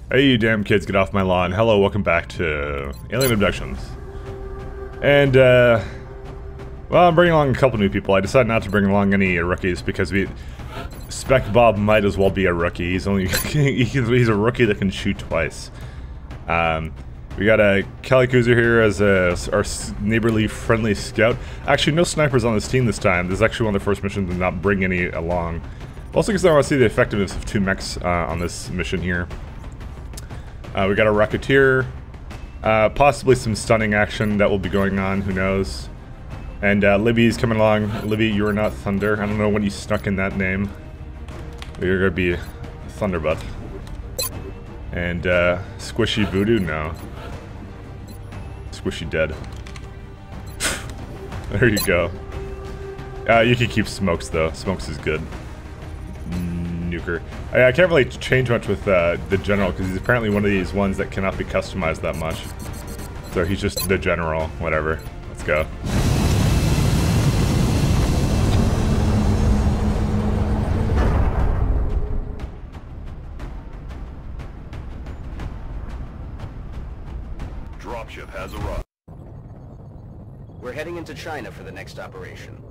Hey, you damn kids, get off my lawn. Hello, welcome back to Alien Abductions. And, well, I'm bringing along a couple new people. I decided not to bring along any rookies because Spec Bob might as well be a rookie. He's only he's a rookie that can shoot twice. We got a Kelly Kuzer here as our neighborly friendly scout. Actually, no snipers on this team this time. This is actually one of the first missions to not bring any along. Also because I want to see the effectiveness of 2 mechs on this mission here. We got a Rocketeer, possibly some stunning action that will be going on, who knows. And Libby's coming along. Libby, you are not Thunder. I don't know when you snuck in that name. You're gonna be Thunderbutt. And Squishy Voodoo? No. Squishy Dead. There you go. You can keep Smokes though. Smokes is good. Nuker. I can't really change much with the General because he's apparently one of these ones that cannot be customized that much. So he's just the General, whatever. Let's go. Dropship has arrived. We're heading into China for the next operation.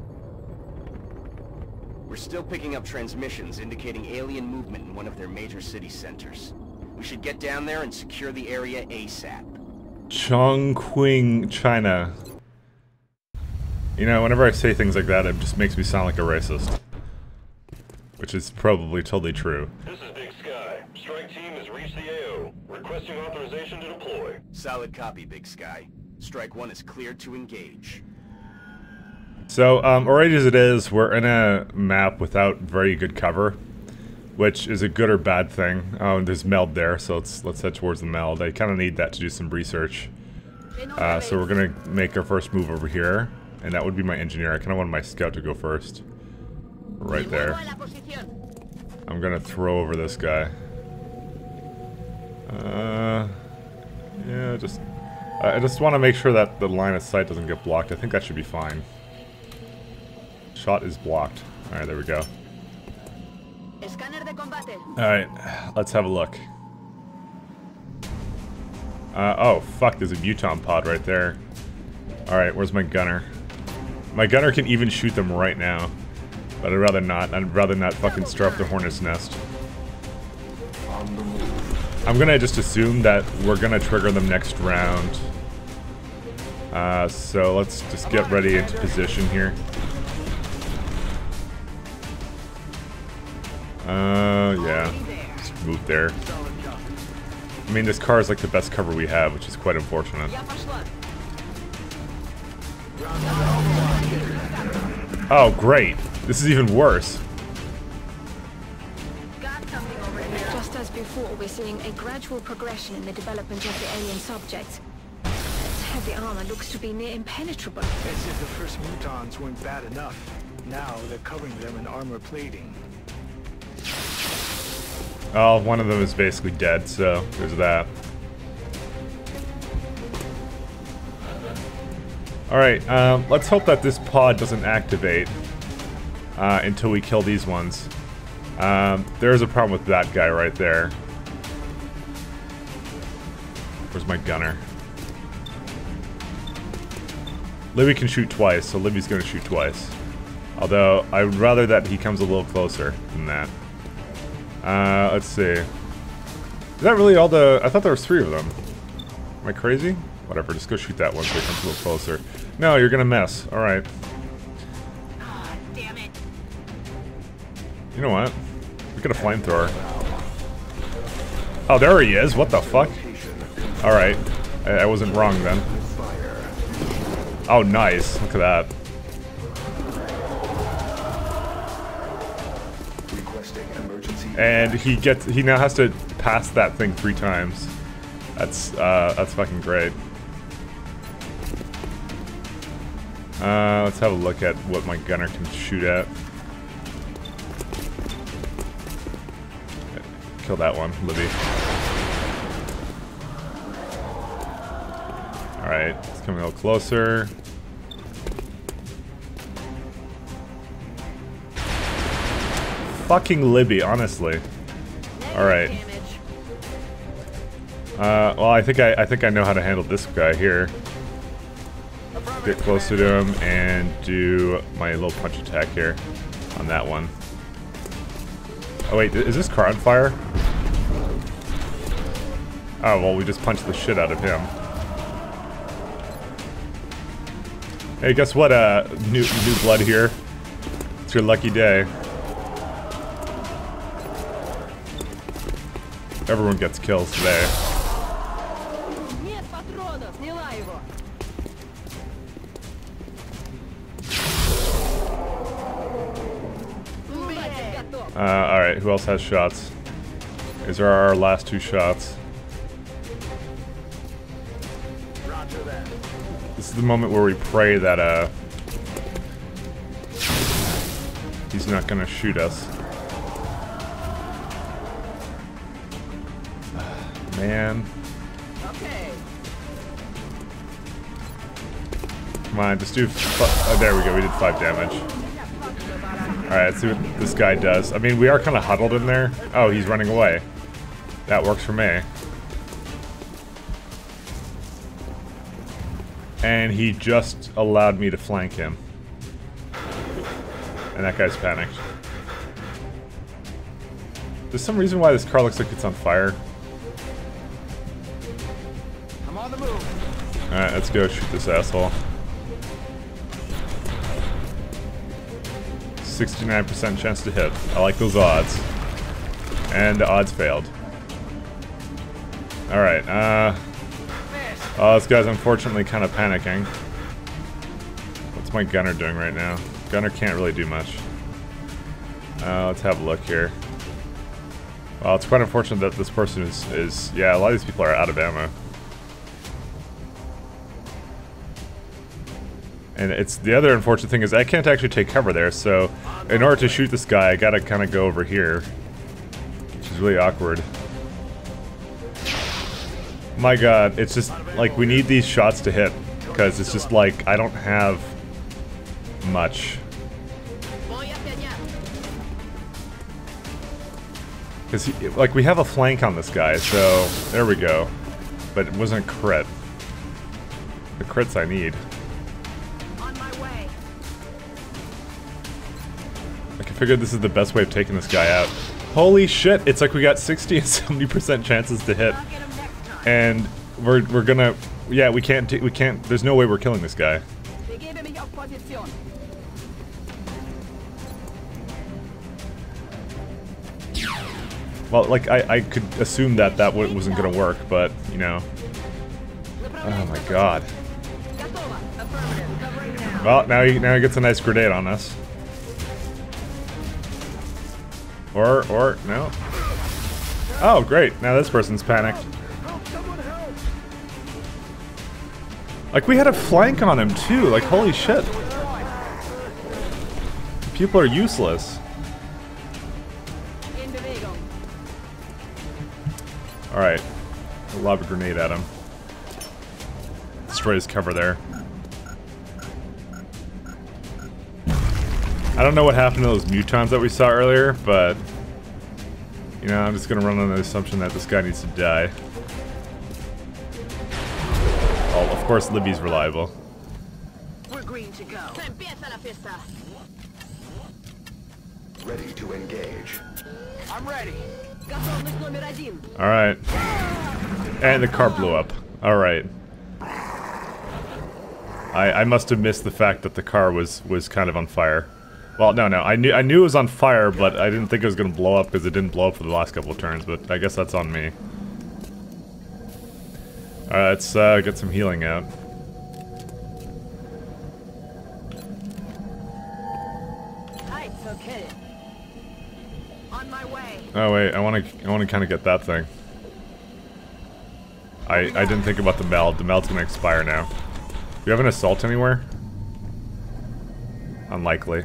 We're still picking up transmissions indicating alien movement in one of their major city centers. We should get down there and secure the area ASAP. Chongqing, China. You know, whenever I say things like that, it just makes me sound like a racist. Which is probably totally true. This is Big Sky. Strike team has reached the AO. Requesting authorization to deploy. Solid copy, Big Sky. Strike 1 is cleared to engage. So, already as it is, we're in a map without very good cover, which is a good or bad thing. Oh, there's meld there, so let's head towards the meld. I kind of need that to do some research. So we're gonna make our first move over here, and that would be my engineer. I kind of want my scout to go first. Right there. I'm gonna throw over this guy. Yeah, I just want to make sure that the line of sight doesn't get blocked. I think that should be fine. Shot is blocked. Alright, there we go. Alright, let's have a look. Oh, fuck, there's a Muton pod right there. Alright, where's my gunner? My gunner can even shoot them right now. But I'd rather not. I'd rather not fucking stir up the hornet's nest. I'm gonna just assume that we're gonna trigger them next round. So let's just get ready into position here. Yeah. Just move there. I mean, this car is like the best cover we have, which is quite unfortunate. Oh, great. This is even worse. Just as before, we're seeing a gradual progression in the development of the alien subjects. Its heavy armor looks to be near impenetrable. As if the first mutons weren't bad enough. Now they're covering them in armor plating. Oh, one of them is basically dead, so there's that. Alright, let's hope that this pod doesn't activate until we kill these ones. There's a problem with that guy right there. Where's my gunner? Libby can shoot twice, so Libby's gonna shoot twice. Although, I would rather that he comes a little closer than that. Let's see. Is that really all the... I thought there was 3 of them. Am I crazy? Whatever, just go shoot that one so it comes a little closer. No, you're gonna miss. Alright. Ah, damn it. You know what? We got a flamethrower. Oh, there he is. What the fuck? Alright. I wasn't wrong then. Oh, nice. Look at that. And he now has to pass that thing 3 times. That's fucking great. Let's have a look at what my gunner can shoot at. Kill that one, Libby. Alright, it's coming a little closer. Fucking Libby, honestly. Alright. Well, I think I know how to handle this guy here. Get closer to him and do my little punch attack here on that one. Oh wait, is this car on fire? Oh well, we just punched the shit out of him. Hey, guess what? New blood here. It's your lucky day. Everyone gets kills today. Alright, who else has shots? These are our last 2 shots. This is the moment where we pray that, he's not gonna shoot us. Man. Come on, just do... Oh, there we go, we did 5 damage. Alright, let's see what this guy does. I mean, we are kind of huddled in there. Oh, he's running away. That works for me. And he just allowed me to flank him. And that guy's panicked. There's some reason why this car looks like it's on fire. I'm on the move. Alright, let's go shoot this asshole. 69% chance to hit. I like those odds. And the odds failed. Alright, oh, this guy's unfortunately kind of panicking. What's my gunner doing right now? Gunner can't really do much. Let's have a look here. Well, it's quite unfortunate that this person is... Yeah, a lot of these people are out of ammo. And it's the other unfortunate thing is I can't actually take cover there, so in order to shoot this guy, I gotta kind of go over here. Which is really awkward. My god, it's just, like, we need these shots to hit. Because it's just like, I don't have much. Because, like, we have a flank on this guy, so there we go. But it wasn't a crit. The crits I need. I figured this is the best way of taking this guy out. Holy shit, it's like we got 60 and 70% chances to hit. And we're gonna... Yeah, we can't... There's no way we're killing this guy. Well, like, I could assume that wasn't gonna work, but, you know... Oh my god. Well, now he gets a nice grenade on us. Or, no. Oh, great. Now this person's panicked. Like, we had a flank on him, too. Like, holy shit. People are useless. Alright. I'll lob a grenade at him. Destroy his cover there. I don't know what happened to those mutons that we saw earlier, but... You know, I'm just gonna run on the assumption that this guy needs to die. Oh, of course Libby's reliable. We're green to go. Ready to engage. I'm ready. Alright. And the car blew up. Alright. I must have missed the fact that the car was kind of on fire. Well, no, I knew it was on fire, but I didn't think it was gonna blow up because it didn't blow up for the last couple of turns, but I guess that's on me. Alright, let's get some healing out. It's okay. On my way. Oh wait, I wanna kinda get that thing. I didn't think about the meld. The meld's gonna expire now. Do we have an assault anywhere? Unlikely.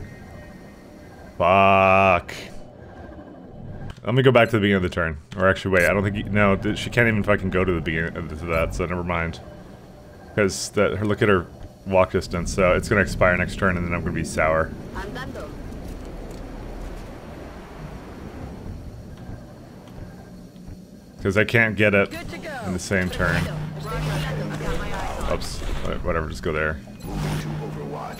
Fuck. Let me go back to the beginning of the turn. Or actually, wait, I don't think... No, she can't even fucking go to the beginning of that, so never mind. Because look at her walk distance, so it's going to expire next turn, and then I'm going to be sour. Because I can't get it. in the same turn. Oops. Whatever, just go there. Moving to Overwatch.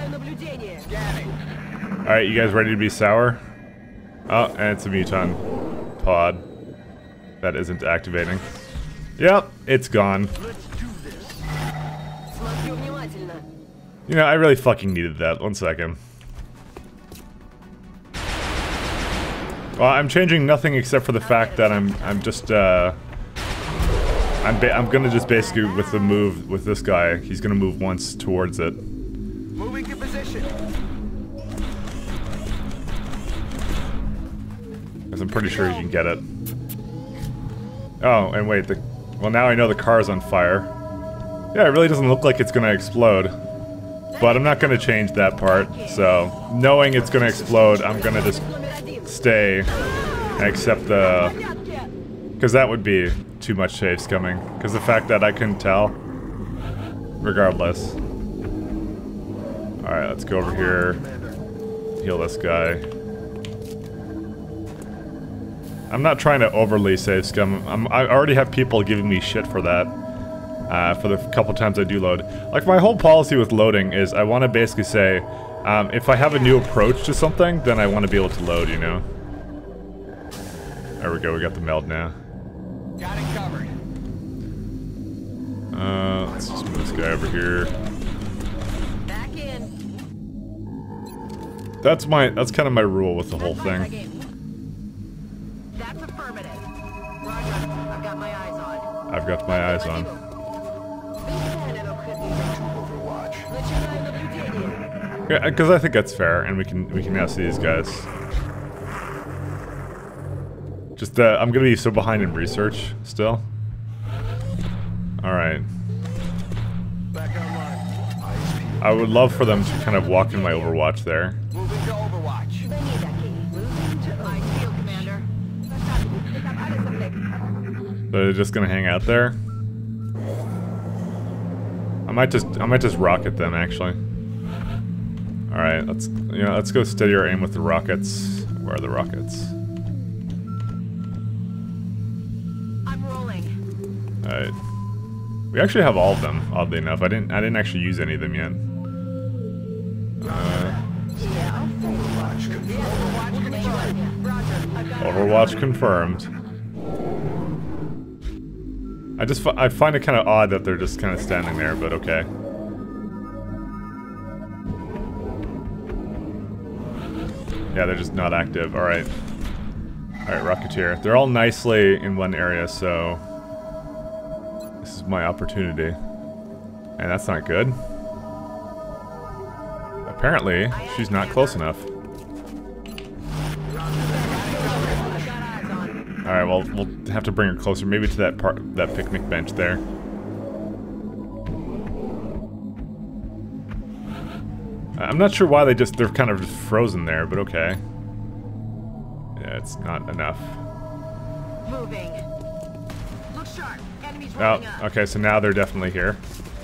Alright, you guys ready to be sour? Oh, and it's a muton pod that isn't activating. Yep, it's gone. You know, I really fucking needed that. 1 second. Well, I'm changing nothing except for the fact that I'm just I'm gonna just basically with the move with this guy, he's gonna move once towards it. Moving to position. Because I'm pretty sure you can get it. Oh, and wait, well now I know the car's on fire. Yeah, it really doesn't look like it's gonna explode. But I'm not gonna change that part, so knowing it's gonna explode, I'm gonna just stay and accept the... Because that would be too much safe scumming. Because the fact that I couldn't tell, regardless. Alright, let's go over here, heal this guy. I'm not trying to overly save scum. I already have people giving me shit for that. For the couple times I do load. Like, my whole policy with loading is I want to basically say, if I have a new approach to something, then I want to be able to load, you know? There we go, we got the meld now. Got it covered. Let's just move this guy over here. Back in. That's kind of my rule with the whole thing. That's affirmative. Roger. I've got my eyes on. I've got my eyes on. Overwatch. Yeah, because I think that's fair, and we can now see these guys. Just I'm gonna be so behind in research still. All right. Back online. I would love for them to kind of walk in my Overwatch there. Moving to Overwatch. I feel, Commander. So they're just gonna hang out there. I might just rocket them actually. All right, let's go steady our aim with the rockets. Where are the rockets? I'm rolling. All right. We actually have all of them. Oddly enough, I didn't actually use any of them yet. Overwatch confirmed. I find it kind of odd that they're just kind of standing there, but okay. Yeah, they're just not active. All right. All right, Rocketeer. They're all nicely in one area, so this is my opportunity. And that's not good. Apparently, she's not close enough. Alright, well, we'll have to bring her closer, maybe to that picnic bench there. I'm not sure why they're kind of just frozen there, but okay. Yeah, it's not enough. Moving. Look sharp. Enemies rolling up. Okay, so now they're definitely here.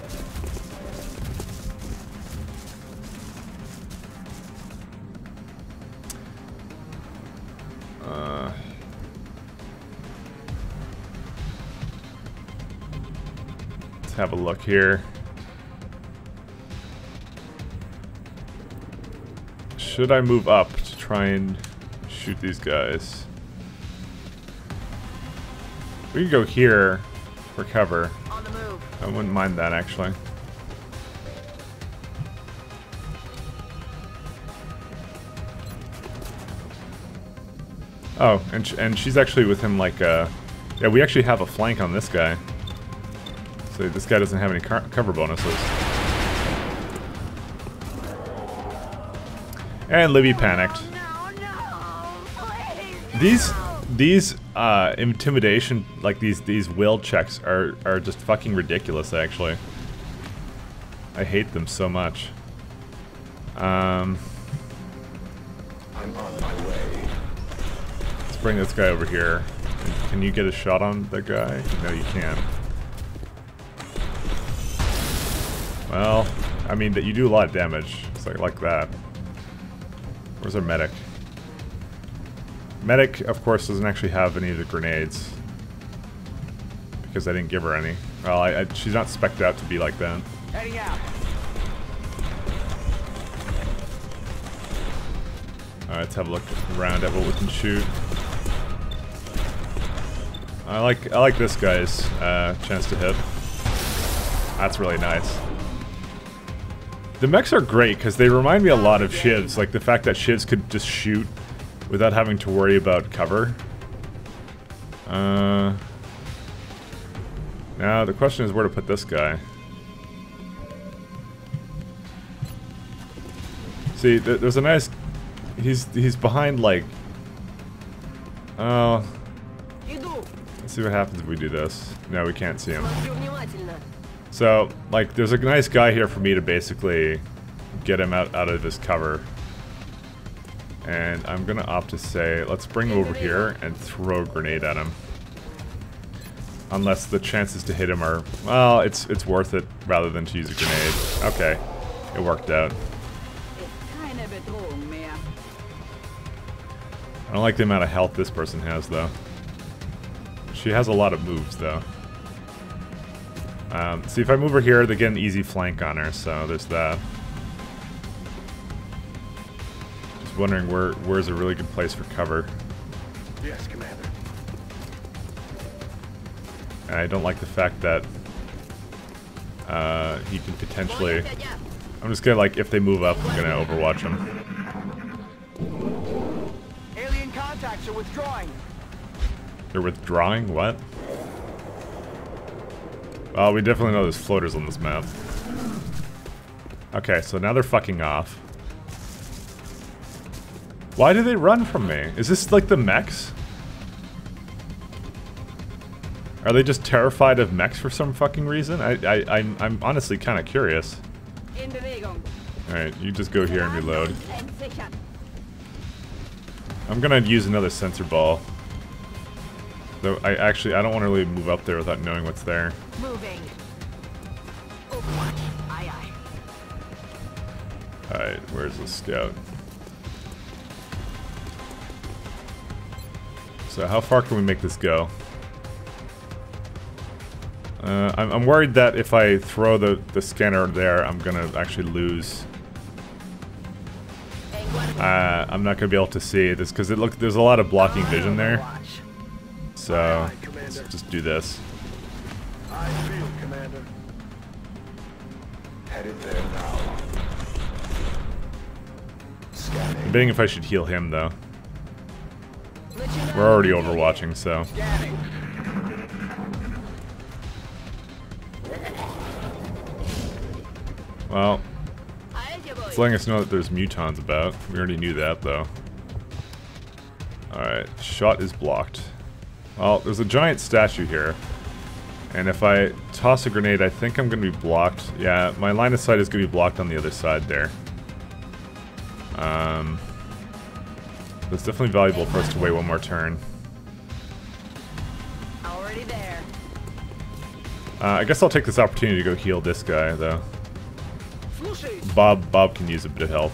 Let's have a look here. Should I move up to try and shoot these guys? We could go here for cover. On the move. I wouldn't mind that actually. Oh, and she's actually with him like yeah, we actually have a flank on this guy. So this guy doesn't have any cover bonuses. And Libby panicked. These intimidation, like these will checks are just fucking ridiculous actually. I hate them so much. I'm on my way. Let's bring this guy over here. Can you get a shot on that guy? No, you can't. Well, I mean that you do a lot of damage. It's like that. Where's our medic? Medic, of course, doesn't actually have any of the grenades. because I didn't give her any. Well, she's not spec'd out to be like that. Heading out. Alright, let's have a look around at what we can shoot. I like this guy's chance to hit. That's really nice. The mechs are great because they remind me a lot of shivs. Like the fact that shivs could just shoot without having to worry about cover. Now the question is where to put this guy. See, there's a nice... He's behind like... Oh... Let's see what happens if we do this. No, we can't see him. So, like, there's a nice guy here for me to basically get him out of this cover. And I'm gonna opt to say, let's bring him over here and throw a grenade at him. Unless the chances to hit him are... Well, it's worth it rather than to use a grenade. Okay, it worked out. I don't like the amount of health this person has, though. She has a lot of moves, though. See, if I move her here, they get an easy flank on her, so there's that. Just wondering where's a really good place for cover. Yes, Commander. And I don't like the fact that he can potentially... I'm just gonna, like, if they move up, I'm gonna overwatch them. Alien contacts are withdrawing. They're withdrawing? What? Well, we definitely know there's floaters on this map. Okay, so now they're fucking off. Why do they run from me? Is this like the mechs? Are they just terrified of mechs for some fucking reason? I'm honestly kind of curious. Alright, you just go here and reload. I'm gonna use another sensor ball. Though I don't want to really move up there without knowing what's there. Moving. Overwatch. Aye, aye. Alright, where's the scout? So how far can we make this go? I'm worried that if I throw the scanner there, I'm gonna actually lose. I'm not gonna be able to see this because there's a lot of blocking vision there. So let's just do this. I feel, Commander. Headed there now. Scanning. I'm debating if I should heal him though. We're already overwatching, so. Scanning. Well, it's letting us know that there's mutons about. We already knew that though. Alright, shot is blocked. Well, there's a giant statue here. And if I toss a grenade, I think I'm going to be blocked. Yeah, my line of sight is going to be blocked on the other side there. It's definitely valuable for us to wait one more turn. Already there. I guess I'll take this opportunity to go heal this guy, though. Bob can use a bit of health.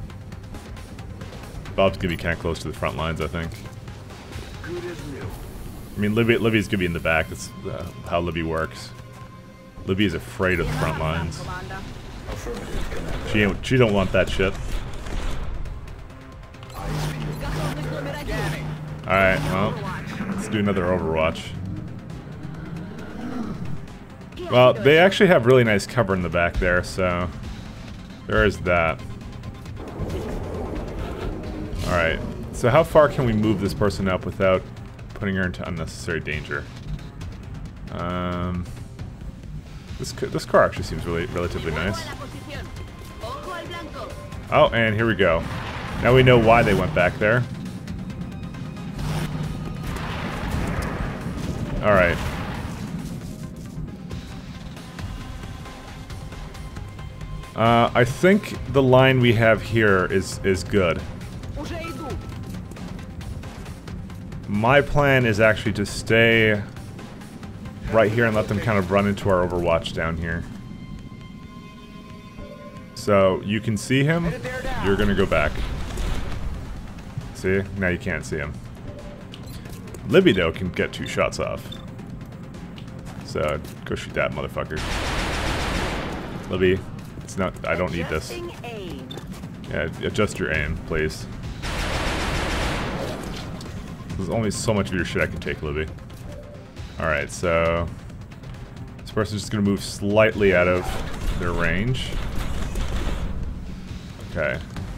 Bob's going to be kind of close to the front lines, I think. Good as new. I mean, Libby's gonna be in the back. That's how Libby works. Libby is afraid of the front lines. Affirmative, Commander. She don't want that shit. Eyes peeled. Alright, well, let's do another Overwatch. Well, they actually have really nice cover in the back there, so there is that. Alright, so how far can we move this person up without putting her into unnecessary danger? This car actually seems relatively nice. Oh, and here we go. Now we know why they went back there. Alright. I think the line we have here is good. My plan is actually to stay right here and let them kind of run into our Overwatch down here. So you can see him, you're gonna go back. See? Now you can't see him. Libby, though, can get 2 shots off. So go shoot that motherfucker. Libby, it's not. I don't need this. Adjusting aim. Yeah, adjust your aim, please. There's only so much of your shit I can take, Libby. Alright, so this person's just gonna move slightly out of their range. Okay.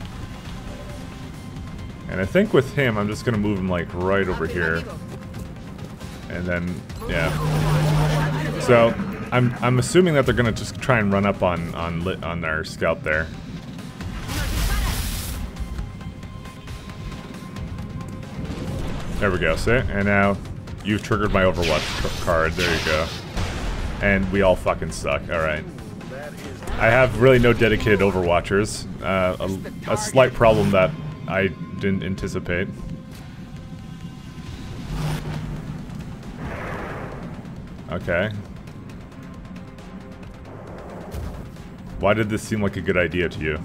And I think with him, I'm just gonna move him like right over here. And then, yeah. So I'm assuming that they're gonna just try and run up on our scout there. There we go, see? And now you've triggered my Overwatch card. There you go. And we all fucking suck. Alright. I have really no dedicated Overwatchers. A slight problem that I didn't anticipate. Okay. Why did this seem like a good idea to you?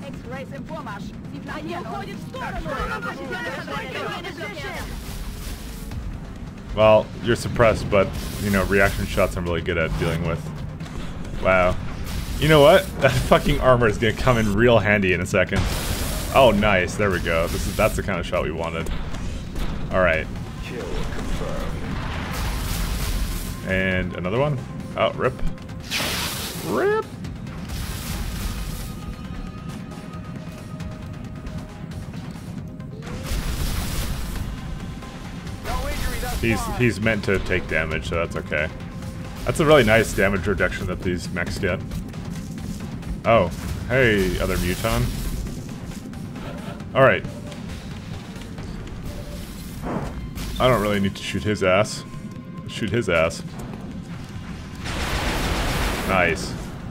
Well, you're suppressed, but, you know, reaction shots I'm really good at dealing with. Wow. You know what? That fucking armor is gonna come in real handy in a second. Oh, nice. There we go. That's the kind of shot we wanted. Alright. Kill confirmed. And another one. Oh, rip. Rip! He's meant to take damage, so that's okay. That's a really nice damage reduction that these mechs get. Oh, hey, other Muton. Alright. I don't really need to shoot his ass. Shoot his ass. Nice.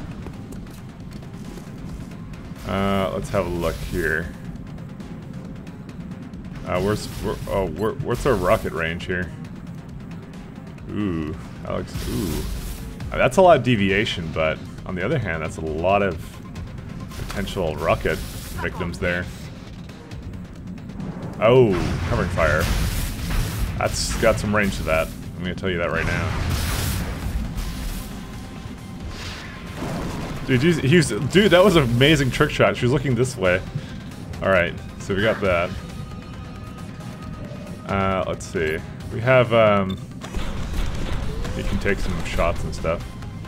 Let's have a look here. What's our rocket range here? Ooh, Alex. Ooh, that's a lot of deviation, but on the other hand, that's a lot of potential rocket victims there. Oh, covering fire. That's got some range to that. I'm gonna tell you that right now. Dude, that was an amazing trick shot. She was looking this way. All right, so we got that. Let's see. We have, you can take some shots and stuff.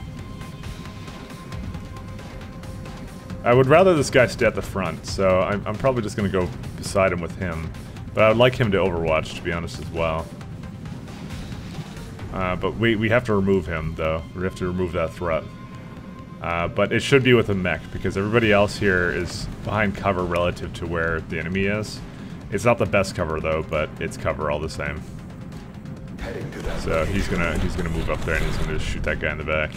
I would rather this guy stay at the front, so I'm probably just gonna go beside him with him. But I would like him to Overwatch, to be honest, as well. But we have to remove him, though. We have to remove that threat. But it should be with a mech, because everybody else here is behind cover relative to where the enemy is. It's not the best cover though, but it's cover all the same. So he's gonna move up there and he's gonna just shoot that guy in the back.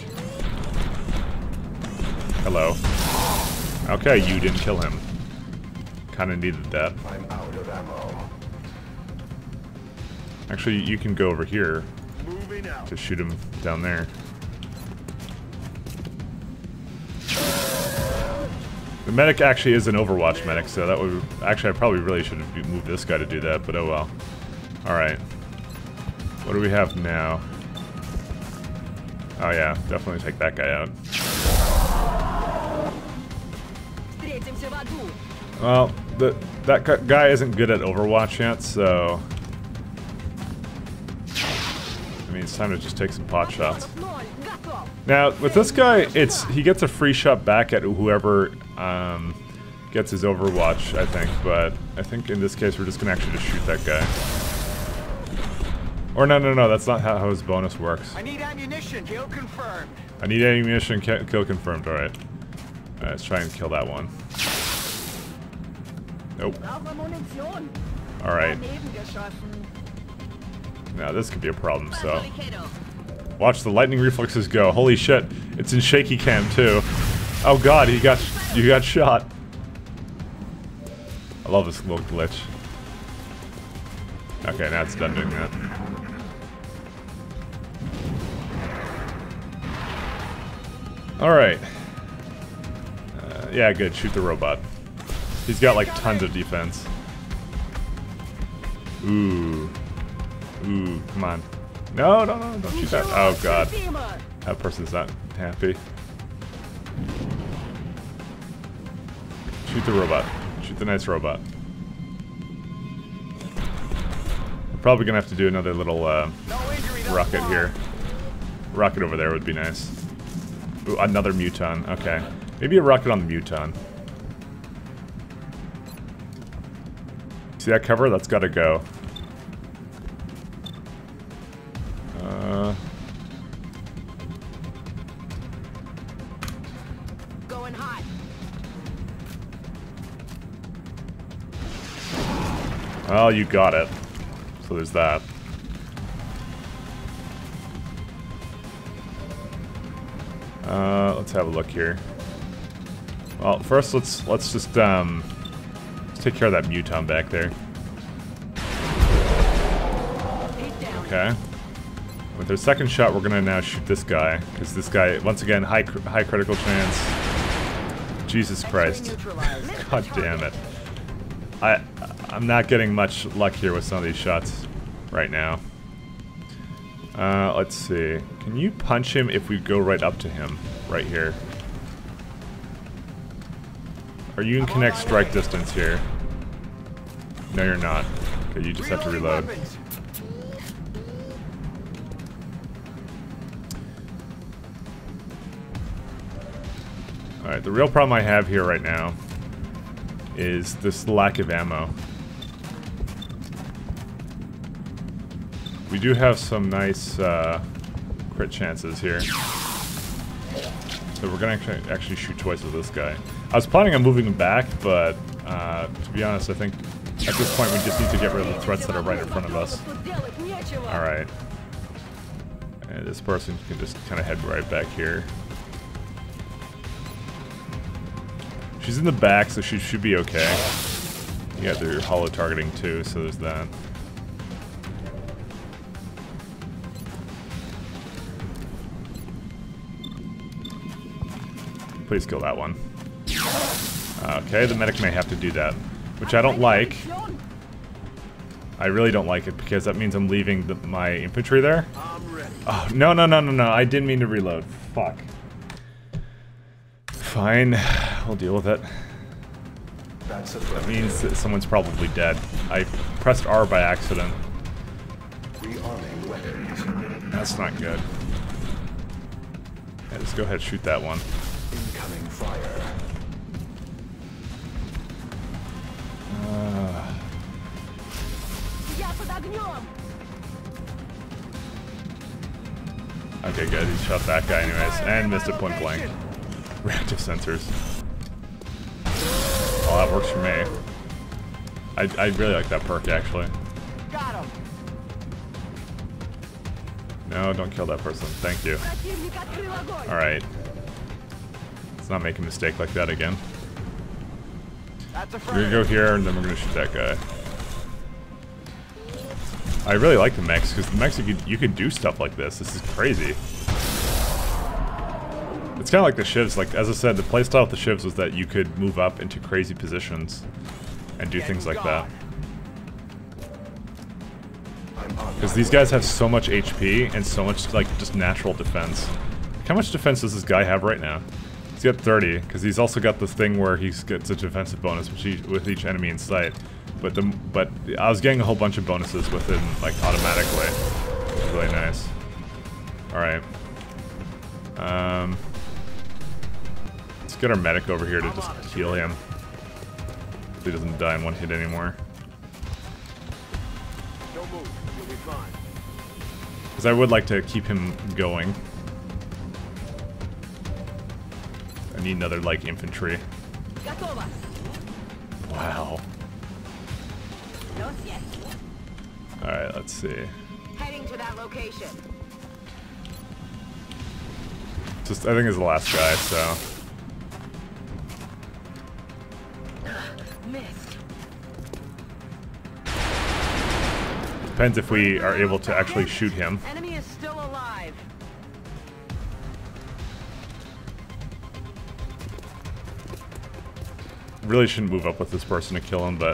Hello. Okay, you didn't kill him. Kinda needed that. I'm out of ammo. Actually, you can go over here to shoot him down there. The medic actually is an Overwatch medic, so that would... Actually, I probably really should have moved this guy to do that, but oh well. Alright. What do we have now? Oh yeah, definitely take that guy out. Well, that guy isn't good at Overwatch yet, so... I mean, it's time to just take some pot shots. Now, with this guy, he gets a free shot back at whoever gets his Overwatch, I think. But I think in this case, we're just gonna actually just shoot that guy. Or no, that's not how his bonus works. I need ammunition. Kill confirmed. I need ammunition. Kill confirmed. All right. All right, let's try and kill that one. Nope. All right. Now this could be a problem. So. Watch the lightning reflexes go. Holy shit. It's in shaky cam too. Oh god, you got shot. I love this little glitch. Okay, now it's done doing that. Alright. Yeah, good. Shoot the robot. He's got like tons of defense. Ooh. Ooh, come on. No, don't shoot that. Oh god. That person's not happy. Shoot the robot. Shoot the nice robot. Probably gonna have to do another little rocket here. Rocket over there would be nice. Ooh, another Muton. Okay. Maybe a rocket on the Muton. See that cover? That's gotta go. Going hot. Well, you got it. So there's that. Let's have a look here. Well, first let's just take care of that Muton back there. Okay. With our second shot, we're gonna now shoot this guy, because this guy, once again, high critical chance. Jesus Christ! God damn it! I'm not getting much luck here with some of these shots right now. Let's see. Can you punch him if we go right up to him? Right here. Are you in connect strike distance here? No, you're not. Okay, you just have to reload. Alright, the real problem I have here right now is this lack of ammo. We do have some nice crit chances here. So we're gonna actually shoot twice with this guy. I was planning on moving him back, but to be honest, I think at this point we just need to get rid of the threats that are right in front of us. Alright. And this person can just kind of head right back here. She's in the back, so she should be okay. You got their hollow targeting too, so there's that. Please kill that one. Okay, the medic may have to do that, which I don't like. I really don't like it because that means I'm leaving my infantry there. Oh, no, I didn't mean to reload. Fuck. Fine, we'll deal with it. That means that someone's probably dead. I pressed R by accident. That's not good. Yeah, just go ahead and shoot that one. Incoming fire. Okay, good. He shot that guy anyways, and missed it point blank. Reactive sensors. Oh, that works for me. I really like that perk, actually. Got him. No, don't kill that person. Thank you. Alright. Let's not make a mistake like that again. We're gonna go here, and then we're gonna shoot that guy. I really like the mechs, because the mechs you could do stuff like this. This is crazy. It's kind of like the shivs. Like, as I said, the playstyle with the shivs was that you could move up into crazy positions and do things like that. Because these guys have so much HP and so much, like, just natural defense. How much defense does this guy have right now? He's got 30, because he's also got this thing where he gets a defensive bonus with each enemy in sight. But I was getting a whole bunch of bonuses with him, like, automatically. Which is really nice. Alright. Let's get our medic over here to just heal him. So he doesn't die in one hit anymore. Don't move. You'll be fine. Because I would like to keep him going. I need another, like, infantry. Wow. Alright, let's see. Heading to that location. Just, I think it's the last guy, so. Missed. Depends if we are able to actually shoot him. Enemy is still alive. Really shouldn't move up with this person to kill him, but.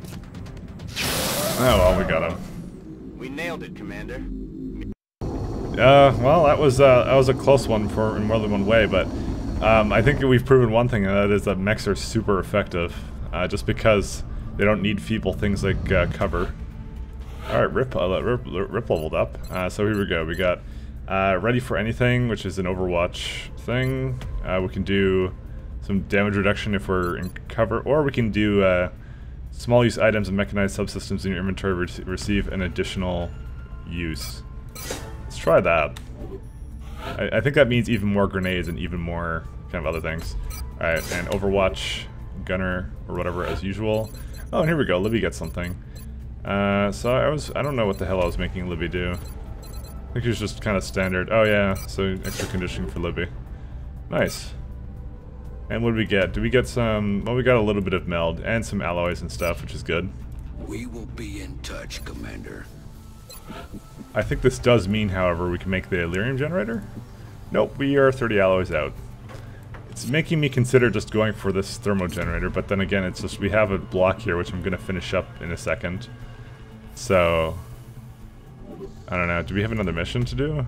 Oh well, we got him. We nailed it, Commander. Well, that was a close one in more than one way, but I think we've proven one thing, and that is that mechs are super effective, just because they don't need feeble things like cover. All right, Rip leveled up. So here we go. We got Ready for Anything, which is an Overwatch thing. We can do some damage reduction if we're in cover, or we can do small use items and mechanized subsystems in your inventory receive an additional use. Let's try that. I think that means even more grenades and even more kind of other things. Alright, and Overwatch, Gunner, or whatever as usual. Oh, and here we go, Libby gets something. So I don't know what the hell I was making Libby do. I think it was just kind of standard. Oh yeah, so extra conditioning for Libby. Nice. And what did we get? Did we get some... Well, we got a little bit of meld and some alloys and stuff, which is good. We will be in touch, Commander. I think this does mean, however, we can make the Elerium generator? Nope, we are 30 alloys out. It's making me consider just going for this thermo generator, but then again, it's just we have a block here, which I'm going to finish up in a second. So... I don't know, do we have another mission to do?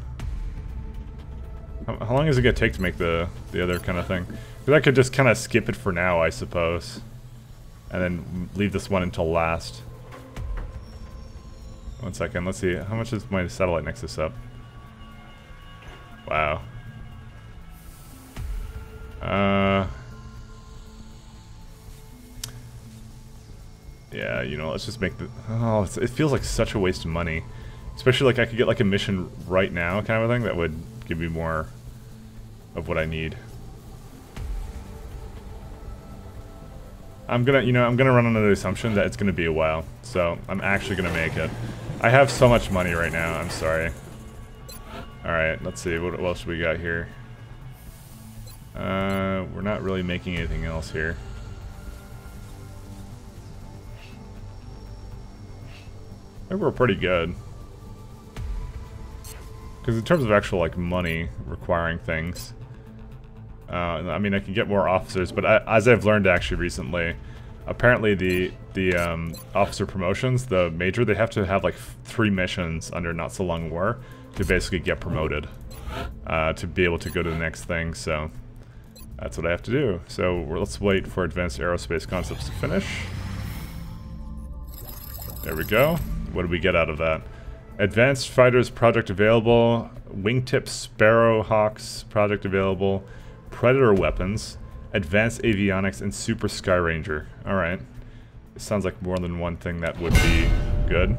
How long is it going to take to make the other kind of thing? Because I could just kind of skip it for now, I suppose. And then leave this one until last. 1 second, let's see. How much is my satellite nexus up? Wow. Yeah, you know, let's just make the... Oh, it feels like such a waste of money. Especially like I could get like a mission right now kind of a thing that would give me more of what I need. I'm gonna run under the assumption that it's gonna be a while, so I'm actually gonna make it. I have so much money right now, I'm sorry. Alright, let's see, what else we got here? We're not really making anything else here. I think we're pretty good. Because in terms of actual, like, money requiring things, I mean, I can get more officers, but as I've learned actually recently, apparently the officer promotions, the major, they have to have like 3 missions under Not So Long War to basically get promoted, to be able to go to the next thing, so that's what I have to do. So let's wait for Advanced Aerospace Concepts to finish. There we go. What did we get out of that? Advanced Fighters project available, Wingtip Sparrowhawks project available, Predator weapons, Advanced Avionics, and Super Sky Ranger. Alright. It sounds like more than one thing that would be good.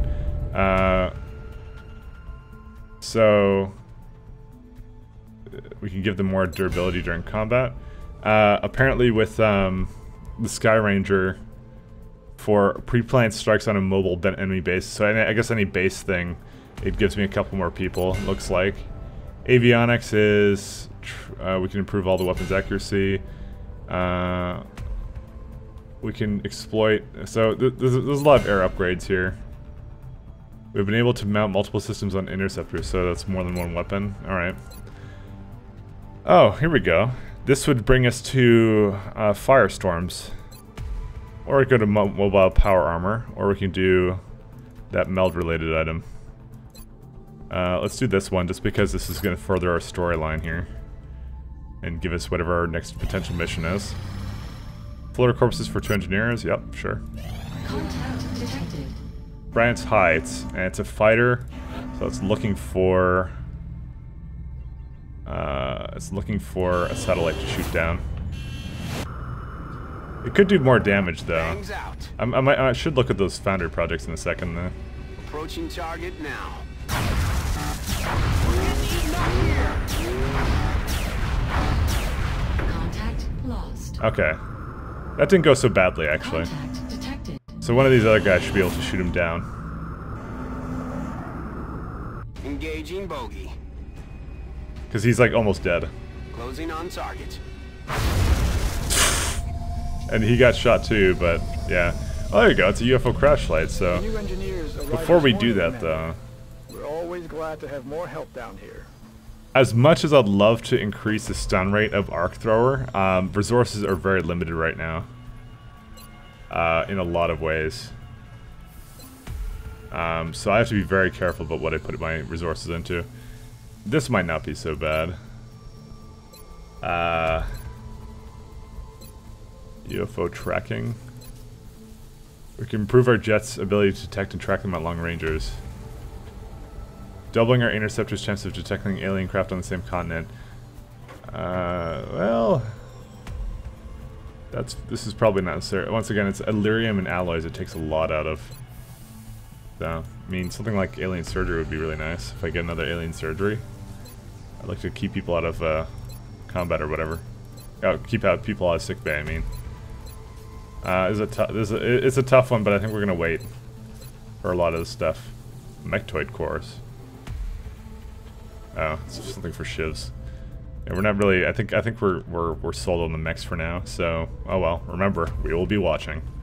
So we can give them more durability during combat. Apparently with the Sky Ranger, for pre-planned strikes on a mobile enemy base, so I guess any base thing, it gives me a couple more people, looks like. Avionics is, we can improve all the weapons accuracy. We can exploit, so there's a lot of air upgrades here. We've been able to mount multiple systems on interceptors, so that's more than one weapon. Alright. Oh, here we go. This would bring us to Firestorms. Or we go to mobile power armor, or we can do that meld related item. Let's do this one, just because this is going to further our storyline here. And give us whatever our next potential mission is. Floater corpses for 2 engineers, yep, sure. Contact detected. Brant's Heights, and it's a fighter, so it's looking for... a satellite to shoot down. It could do more damage, though. I should look at those Foundry projects in a second, though. Approaching target now. Contact lost. Okay. That didn't go so badly, actually. Contact detected. So one of these other guys should be able to shoot him down. Engaging bogey. Because he's, like, almost dead. Closing on target. And he got shot too, but yeah. Oh, there you go. It's a UFO crash light, so... New engineers arrived Before we this do morning, that, though... We're always glad to have more help down here. As much as I'd love to increase the stun rate of Arc Thrower, resources are very limited right now. In a lot of ways. So I have to be very careful about what I put my resources into. This might not be so bad. UFO tracking. We can improve our jet's ability to detect and track them at long ranges. Doubling our interceptor's chance of detecting alien craft on the same continent. Well... This is probably not necessary. Once again, it's Elerium and alloys it takes a lot out of. So, I mean, something like alien surgery would be really nice if I get another alien surgery. I'd like to keep people out of combat or whatever. Keep out people out of sick bay, I mean. It's a tough one, but I think we're gonna wait for a lot of this stuff. Mechtoid cores. Oh, it's just something for shivs. Yeah, we're not really. I think we're sold on the mechs for now. So, oh well. Remember, we will be watching.